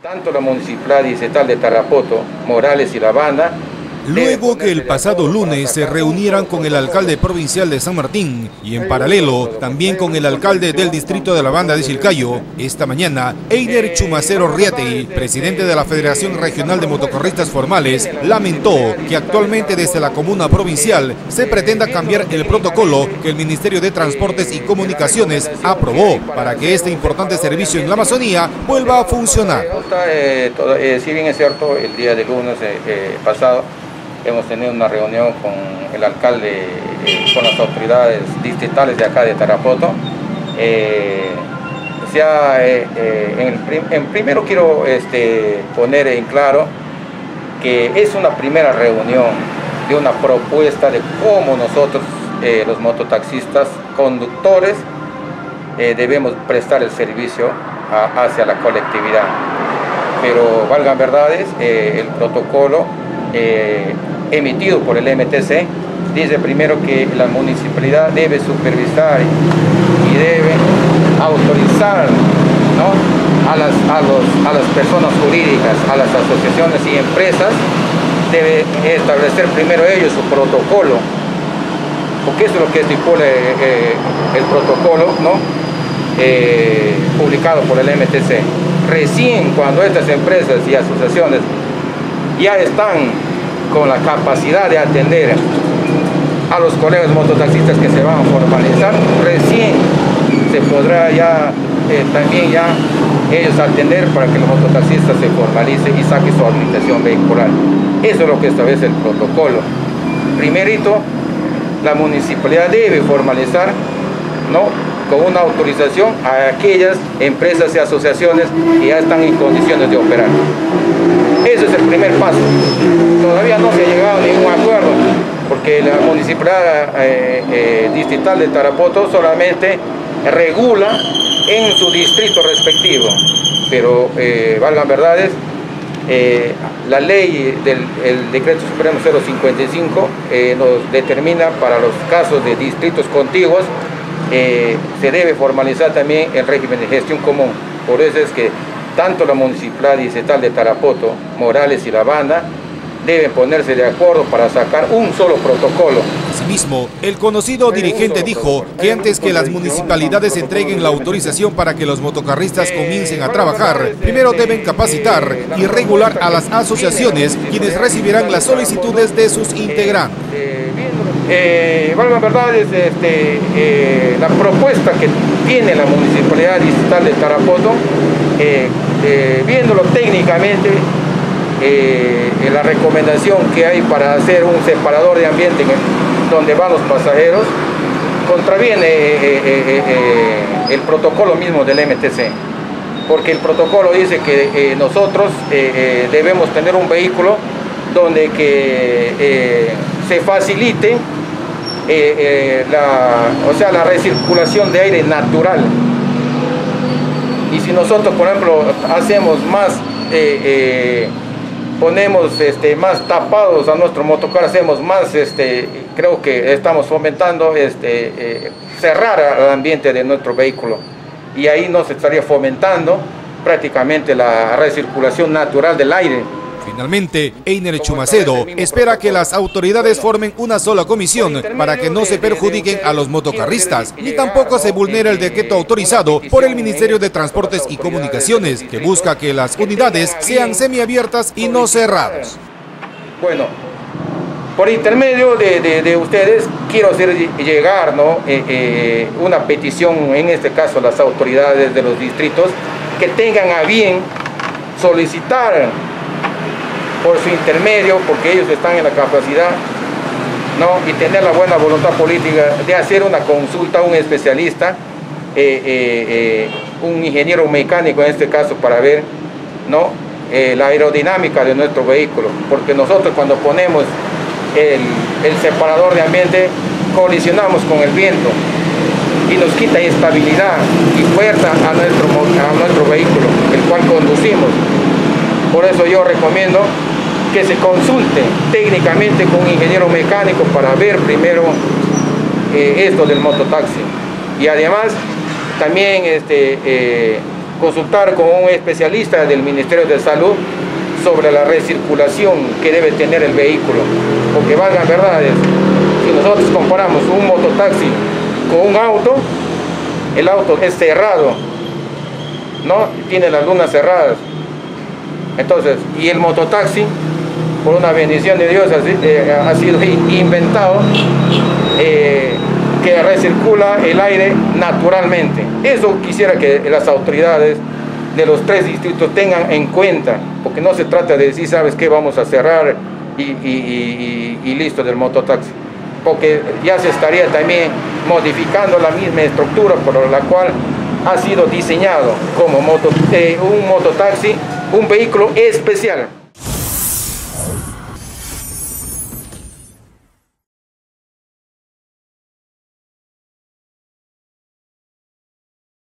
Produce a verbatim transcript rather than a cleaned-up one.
Tanto la Municipalidad Distrital de Tarapoto, Morales y la banda. Luego que el pasado lunes se reunieran con el alcalde provincial de San Martín y en paralelo también con el alcalde del distrito de la banda de Chilcayo, esta mañana Einer Chumacero Riategui, presidente de la Federación Regional de Motocorristas Formales, lamentó que actualmente desde la comuna provincial se pretenda cambiar el protocolo que el Ministerio de Transportes y Comunicaciones aprobó para que este importante servicio en la Amazonía vuelva a funcionar. Eh, todo, eh, si bien es cierto, el día de lunes eh, eh, pasado hemos tenido una reunión con el alcalde, eh, con las autoridades distritales de acá de Tarapoto. Eh, sea, eh, eh, en, el prim en primero quiero este, poner en claro que es una primera reunión de una propuesta de cómo nosotros, eh, los mototaxistas, conductores, eh, debemos prestar el servicio a, hacia la colectividad. Pero valgan verdades, eh, el protocolo eh, emitido por el M T C dice primero que la municipalidad debe supervisar y debe autorizar, ¿no?, a, las, a, los, a las personas jurídicas, a las asociaciones y empresas, debe establecer primero ellos su protocolo, porque eso es lo que estipula eh, el protocolo, ¿no?, eh, publicado por el M T C. Recién cuando estas empresas y asociaciones ya están con la capacidad de atender a los colegas mototaxistas que se van a formalizar, recién se podrá ya eh, también ya ellos atender para que el mototaxista se formalice y saque su habilitación vehicular. Eso es lo que establece el protocolo. Primerito, la municipalidad debe formalizar, ¿no?, con una autorización a aquellas empresas y asociaciones que ya están en condiciones de operar. Ese es el primer paso. Todavía no se ha llegado a ningún acuerdo, porque la Municipalidad eh, eh, Distrital de Tarapoto solamente regula en su distrito respectivo. Pero, eh, valgan verdades, eh, la ley del el Decreto Supremo cero cincuenta y cinco eh, nos determina para los casos de distritos contiguos, eh, se debe formalizar también el régimen de gestión común. Por eso es que tanto la Municipalidad Distrital de Tarapoto, Morales y la banda deben ponerse de acuerdo para sacar un solo protocolo. Asimismo, el conocido dirigente dijo que antes que las municipalidades entreguen la autorización para que los motocarristas comiencen a trabajar, primero deben capacitar y regular a las asociaciones, quienes recibirán las solicitudes de sus integrantes. Eh, valga verdad, es este, eh, la propuesta que tiene la Municipalidad Distrital de Tarapoto, eh, eh, viéndolo técnicamente, eh, la recomendación que hay para hacer un separador de ambiente en el, donde van los pasajeros, contraviene eh, eh, eh, eh, el protocolo mismo del M T C, porque el protocolo dice que eh, nosotros eh, eh, debemos tener un vehículo donde que eh, se facilite eh, eh, la, o sea, la recirculación de aire natural. Y si nosotros, por ejemplo, hacemos más, eh, eh, ponemos este, más tapados a nuestro motocar, hacemos más, este, creo que estamos fomentando este, eh, cerrar el ambiente de nuestro vehículo. Y ahí nos estaría fomentando prácticamente la recirculación natural del aire. Finalmente, Einer Chumacero espera que las autoridades formen una sola comisión para que no se perjudiquen a los motocarristas, ni tampoco se vulnere el decreto autorizado por el Ministerio de Transportes y Comunicaciones, que busca que las unidades sean semiabiertas y no cerradas. Bueno, por intermedio de, de, de ustedes, quiero hacer llegar, ¿no?, eh, eh, una petición, en este caso a las autoridades de los distritos, que tengan a bien solicitar por su intermedio, porque ellos están en la capacidad, ¿no?, y tener la buena voluntad política de hacer una consulta a un especialista, eh, eh, eh, un ingeniero mecánico en este caso, para ver, ¿no?, eh, la aerodinámica de nuestro vehículo, porque nosotros cuando ponemos el, el separador de ambiente colisionamos con el viento y nos quita estabilidad y fuerza a nuestro, a nuestro vehículo, el cual conducimos. Por eso yo recomiendo que se consulte técnicamente con un ingeniero mecánico para ver primero eh, esto del mototaxi. Y además también este, eh, consultar con un especialista del Ministerio de Salud sobre la recirculación que debe tener el vehículo, porque valgan verdades, si nosotros comparamos un mototaxi con un auto, el auto es cerrado, ¿no? Tiene las lunas cerradas. Entonces, y el mototaxi, por una bendición de Dios, eh, ha sido inventado eh, que recircula el aire naturalmente. Eso quisiera que las autoridades de los tres distritos tengan en cuenta, porque no se trata de decir, ¿sabes qué? Vamos a cerrar y, y, y, y listo del mototaxi, porque ya se estaría también modificando la misma estructura por la cual ha sido diseñado como moto, eh, un mototaxi, un vehículo especial.